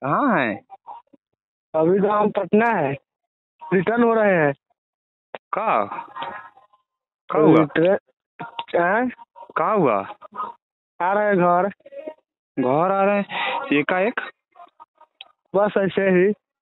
कहाँ है? अभी तो हम पटना है, रिटर्न हो रहे हैं। कहाँ कहाँ हुआ? ट्रेन कहाँ हुआ? आ रहे हैं घर। घर आ रहे हैं एकाएक? बस ऐसे ही।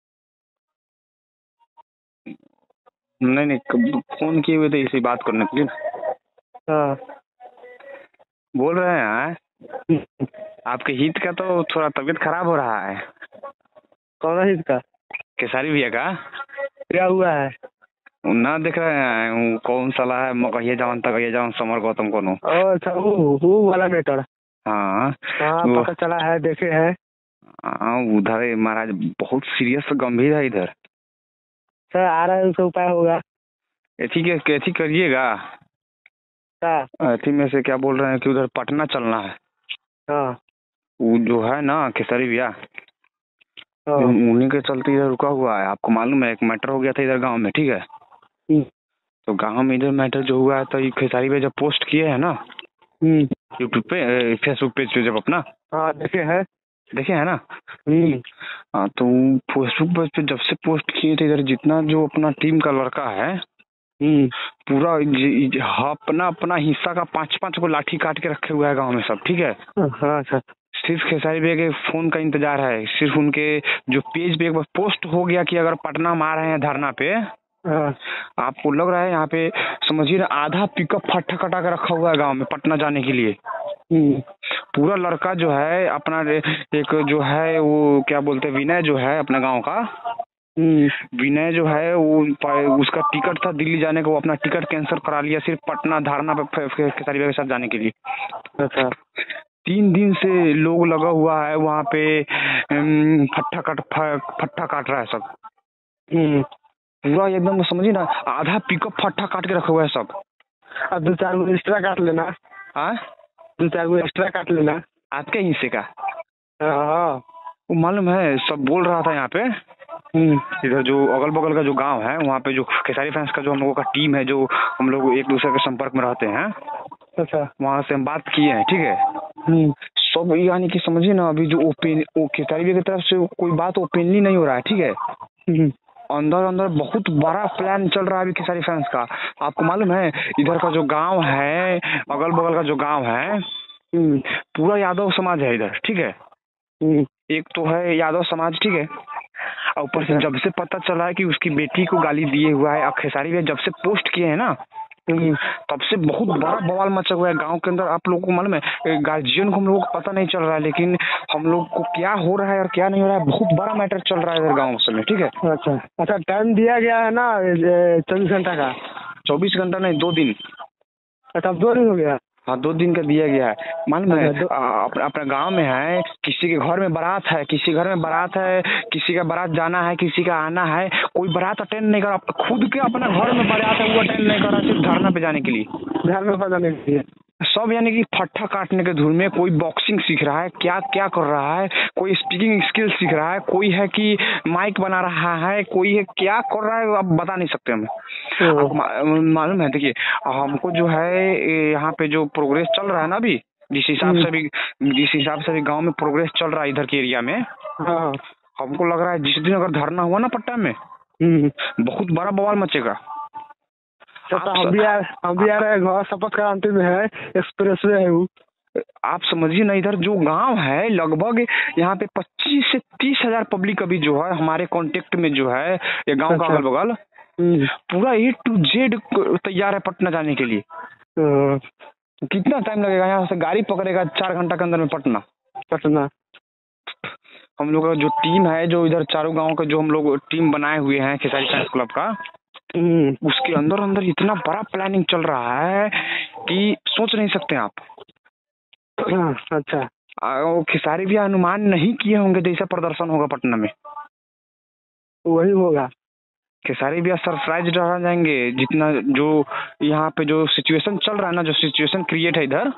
नहीं नहीं, फोन किए हुए थे इसी बात करने के लिए। हाँ। बोल रहे हैं आपके हित का तो थोड़ा तबीयत खराब हो रहा है। कौन है इसका? केसारी भैया का। क्या हुआ है? ना देख रहे हैं वो कौन साला है, मकहिया जवान तकहिया जवान समर गौतम कोनो। अच्छा, वो वाला मैटर। हाँ हाँ, वो। पता चला है, देखे हैं। हाँ उधर महाराज बहुत सीरियस गंभीर है इधर। सर आ रहा है, उसका उपाय होगा। एथी करिएगा। क्या? एथी में से क्या बोल रहे हैं कि उधर पटना चलना है। हाँ वो जो है ना केसरी भैया, हाँ। उन्हीं के चलते इधर रुका हुआ है। आपको मालूम है एक मैटर हो गया था इधर गांव में, ठीक है? तो गांव में इधर मैटर जो हुआ है तो ये खेसारी भैया जब पोस्ट किए हैं ना यूट्यूब पे, फेसबुक पेज पे जब अपना, हाँ देखे है ना? हाँ तो फेसबुक पेज पे जब से पोस्ट किए थे इधर जितना जो अपना टीम का लड़का है पूरा अपना अपना हिस्सा का 5-5 को लाठी काट के रखे हुआ है गांव में सब, ठीक है? हाँ सर। सिर्फ खेसारी भैया के फोन का इंतजार है। सिर्फ उनके जो पेज पे एक बार पोस्ट हो गया कि अगर पटना में आ रहे हैं धरना पे, आपको लग रहा है यहाँ पे समझिए ना आधा पिकअप फट्टा कटा के रखा हुआ है गांव में पटना जाने के लिए। पूरा लड़का जो है अपना एक जो है वो क्या बोलते हैं विनय जो है अपना गांव का, विनय जो है वो उसका टिकट था दिल्ली जाने का, वो अपना टिकट कैंसिल करा लिया सिर्फ पटना धरना पे खेसारी भैया के साथ जाने के लिए। अच्छा। 3 दिन से लोग लगा हुआ है वहाँ पे, फट्टा काट रहा है सब। पूरा एकदम समझिए ना आधा पिकअप फट्टा काट के रखा हुआ है सब। अब 2-4 गो एक्स्ट्रा काट लेना। हाँ 2-4 गो एक्स्ट्रा काट लेना आपके हिस्से का। हाँ वो मालूम है सब बोल रहा था यहाँ पे, इधर जो अगल बगल का जो गांव है वहाँ पे जो खेसारी फैंस का जो हम लोगों का टीम है, जो हम लोग एक दूसरे के संपर्क में रहते हैं। अच्छा। वहाँ से हम बात किए हैं, ठीक है? सब यानी कि समझिए ना अभी जो खेसारी भैया की तरफ से कोई बात ओपनली नहीं हो रहा है, ठीक है? अंदर अंदर बहुत बड़ा प्लान चल रहा है अभी खेसारी फैंस का। आपको मालूम है इधर का जो गांव है, अगल बगल का जो गांव है, पूरा यादव समाज है इधर, ठीक है? एक तो है यादव समाज, ठीक है? और ऊपर से जब से पता चला है कि उसकी बेटी को गाली दिए हुआ है खेसारी भैया, जब से पोस्ट किए हैं ना तब से बहुत बड़ा बवाल मचा हुआ है गांव के अंदर। आप लोगों को मालूम है गार्जियन को हम लोगों को पता नहीं चल रहा है, लेकिन हम लोग को क्या हो रहा है और क्या नहीं हो रहा है बहुत बड़ा मैटर चल रहा है इधर गाँव में, ठीक है? अच्छा, टाइम दिया गया है ना 24 घंटा का? 24 घंटा नहीं, 2 दिन। अच्छा, 2 दिन हो गया। हाँ 2 दिन का दिया गया है। मालूम है अपना गांव में है, किसी के घर में बारात है, किसी घर में बारात है, किसी का बारात जाना है, किसी का आना है, कोई बारात अटेंड नहीं कर रहा। खुद के अपना घर में बारात है वो अटेंड नहीं कर रहा, सिर्फ धरना पे जाने के लिए। धरना पे जाने के लिए सब यानी कि फट्टा काटने के धुन में कोई बॉक्सिंग सीख रहा है, क्या क्या कर रहा है, कोई स्पीकिंग स्किल सीख रहा है, कोई है कि माइक बना रहा है, कोई है क्या कर रहा है अब बता नहीं सकते हमें। मालूम है देखिए हमको जो है यहाँ पे जो प्रोग्रेस चल रहा है ना अभी, जिस हिसाब से भी गांव में प्रोग्रेस चल रहा है इधर के एरिया में, हमको लग रहा है जिस दिन अगर धरना हुआ ना पटना में बहुत बड़ा बवाल मचेगा। हम भी आ रहे हैं घर शपथ क्रांति में है, एक्सप्रेस वे है वो। आप समझिए ना इधर जो गांव है लगभग यहाँ पे 25 से 30 हजार पब्लिक अभी जो है हमारे कांटेक्ट में जो है ये गांव का अगल बगल पूरा A to Z तैयार है पटना जाने के लिए। कितना टाइम लगेगा यहाँ से गाड़ी पकड़ेगा 4 घंटा के अंदर में पटना। हम लोग का जो टीम है जो इधर चारों गाँव का जो हम लोग टीम बनाए हुए हैं खेसारी फैंस क्लब का, उसके अंदर अंदर इतना बड़ा प्लानिंग चल रहा है कि सोच नहीं सकते आप। अच्छा। खेसारी भी अनुमान नहीं किए होंगे जैसा प्रदर्शन होगा पटना में, वही होगा। खेसारी भी सरप्राइज रह जाएंगे जितना जो यहाँ पे जो सिचुएशन चल रहा है ना, जो सिचुएशन क्रिएट है इधर,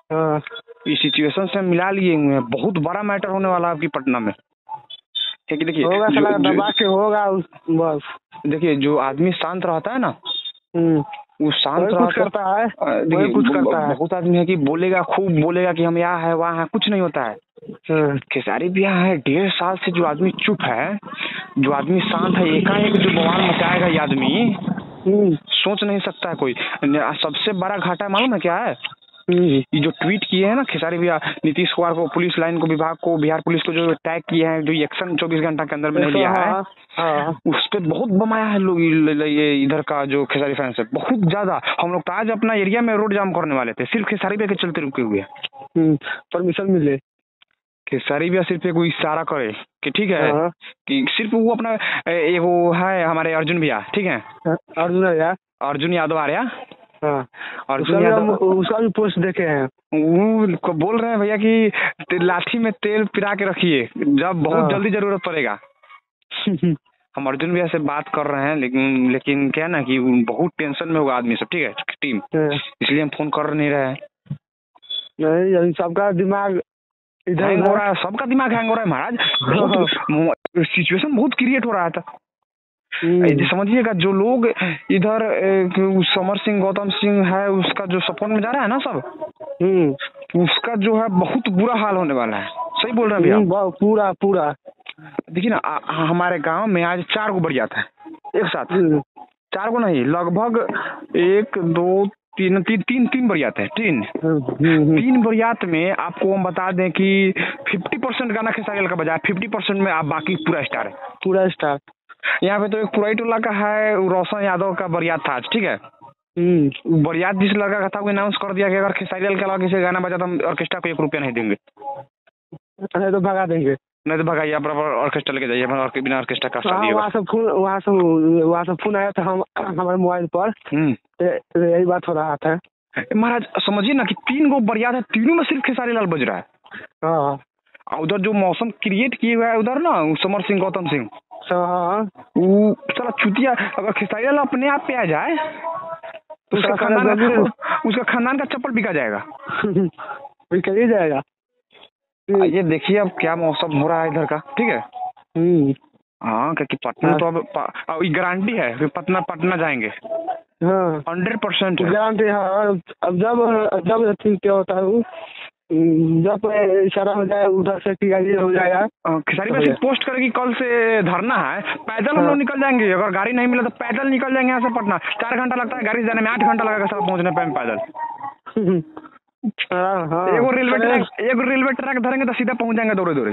इस सिचुएशन से मिला लिए हुए हैं। बहुत बड़ा मैटर होने वाला है आपकी पटना में। देखिए होगा बस। देखिए जो आदमी शांत रहता है ना वो शांत करता है, देखिए बहुत आदमी है कि बोलेगा, खूब बोलेगा कि हम यहाँ है वहाँ है, कुछ नहीं होता है। खेसारी भैया है 1.5 साल से जो आदमी चुप है, जो आदमी शांत है, एकाएक जो बवाल मचाएगा ये आदमी सोच नहीं सकता है कोई। सबसे बड़ा घाटा मालूम है क्या है? ये जो ट्वीट किए हैं ना खेसारी भैया, नीतीश कुमार को, पुलिस लाइन को, विभाग को, बिहार पुलिस को जो टैग किए हैं, जो एक्शन 24 घंटा के अंदर में नहीं लिया है, उस पर बहुत बमाया है लोग। ये इधर का जो खेसारी फैंस है बहुत ज्यादा। हम लोग तो आज अपना एरिया में रोड जाम करने वाले थे, सिर्फ खेसारी भैया के चलते रुके हुए। परमिशन मिले खेसारी भैया सिर्फ एक इशारा करे कि ठीक है, कि सिर्फ वो अपना वो है हमारे अर्जुन भैया, ठीक है, अर्जुन यादव आ रहा। अर्जुन यादव उसका भी पोस्ट देखे हैं, वो बोल रहे हैं भैया कि लाठी में तेल पिरा के रखिए, जब बहुत जल्दी जरूरत पड़ेगा। हम अर्जुन भैया से बात कर रहे हैं, लेकिन क्या ना कि बहुत टेंशन में होगा आदमी सब, ठीक है, टीम, इसलिए हम फोन कर नहीं रहे हैं। नहीं, सबका दिमाग इधर हैंग हो रहा है, सबका दिमाग हैंग हो रहा है महाराज। सिचुएशन बहुत क्रिएट हो रहा था। समझिएगा, जो लोग इधर समर सिंह, गौतम सिंह है, उसका जो सपोर्ट में जा रहा है ना सब, उसका जो है बहुत बुरा हाल होने वाला है। सही बोल रहे हैं भैया? पूरा देखिए ना, हमारे गांव में आज 4 गो बरियात है एक साथ। 4 गो नहीं, लगभग 1 2 3 बरियात है। 3 बरियात में आपको हम बता दें कि 50% गाना खेसारी का बजा है, 50% में आप बाकी पूरा स्टार है, पूरा स्टार। यहाँ पे तो एक पुराई टोला का है, रोशन यादव का बरियात था, ठीक है। बरियात जिस लड़का का था वो अनाउंस कर दिया कि अगर खेसारी के अलावा किसी गाना बजा तो हम ऑर्केस्ट्रा को 1 रुपया नहीं देंगे, नहीं तो भगा देंगे। नहीं तो भगाइए, आप ऑर्केस्ट्रा लेके जाइए, बिना ऑर्केस्ट्रा का शादी होगा। वहाँ से फोन आया था हमारे मोबाइल पर, यही बात हो रहा था महाराज। समझिए ना कि 3 गो बरियात है, तीनों में सिर्फ खेसारी लाल बज रहा है। उधर जो मौसम क्रिएट किए हुआ है उधर ना, समर सिंह, गौतम सिंह, वो साला चुतिया, अगर खेसारी लाल अपने आप पे आ जाए तो उसका खानदान का चप्पल बिका जाएगा। बिका ही जाएगा। ये देखिए अब क्या मौसम हो रहा है इधर का, ठीक है। हाँ, क्योंकि पटना तो अब गारंटी है कि पटना जाएंगे 100% गारंटी है। अब जब क्या होता है, जब इशारा हो जाए उधर से हो जाएगा। खेसारी में पोस्ट करेगी कल से धरना है, पैदल हम लोग निकल जाएंगे। अगर गाड़ी नहीं मिला तो पैदल निकल जाएंगे यहाँ से पटना। 4 घंटा लगता है गाड़ी से जाने में, 8 घंटा लगेगा सब पहुँचने पे पैदल। एगो रेलवे ट्रैक धरेंगे तो सीधा पहुंच जाएंगे दौड़े।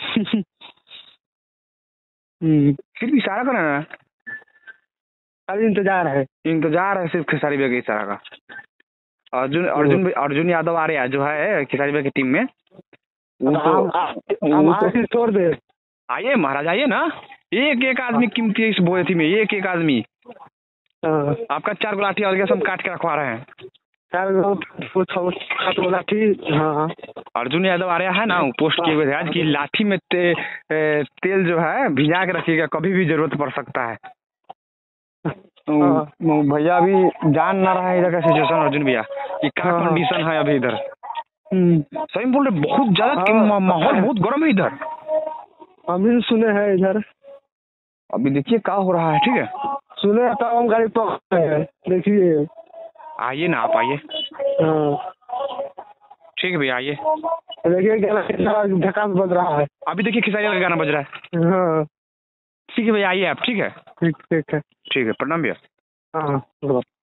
सिर्फ इशारा करें ना, अभी इंतजार है सिर्फ खेसारी भैया के इशारा का। अर्जुन यादव आ रहा है जो है खेसारी भैया की टीम में, वो छोड़ दे। आइए महाराज, आइए ना, एक आदमी कीमती है इस बोएथी में, एक आदमी। आपका 4 गो लाठी और हम काट के रखवा रहे हैं। अर्जुन यादव आ रहा है ना, पोस्ट किए हुए थे आज की लाठी में तेल जो है भिजा के रखिएगा, कभी भी जरूरत पड़ सकता है। भैया अभी जान ना रहा है इधर का सिचुएशन, अर्जुन भैया कि क्या कंडीशन है अभी इधर। सही बोल रहे, बहुत ज्यादा माहौल बहुत गर्म है इधर। अभी सुने हैं इधर, अभी देखिए क्या हो रहा है, ठीक है। सुने था हम गाड़ी पर, देखिए आइए ना, आप आइए। ठीक है भैया, आइए। देखिए झकास बज रहा है, अभी देखिए खेसारी का गाना बज रहा है। ठीक है भैया, आइए आप, ठीक है। ठीक है, प्रणाम भैया।